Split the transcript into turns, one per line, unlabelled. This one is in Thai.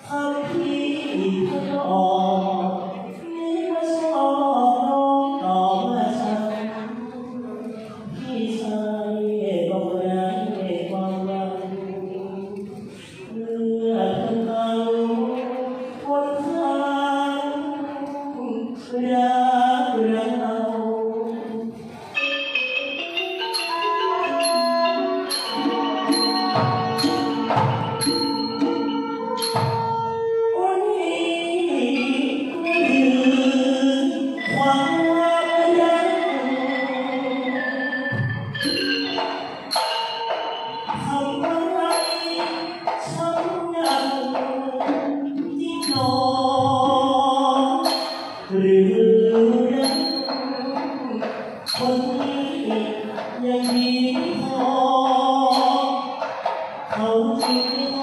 ำที่เธอออกนี่ก็ชอบน้องต่อว่าฉันพี่ชายก็ไร้ความหวังเมื่อเธอเมาวนทางรักเรา วันนี้คือความรักทำอะไรช้ำดำที่นอนหรือรักคนนี้ยังดีพอเขาจึง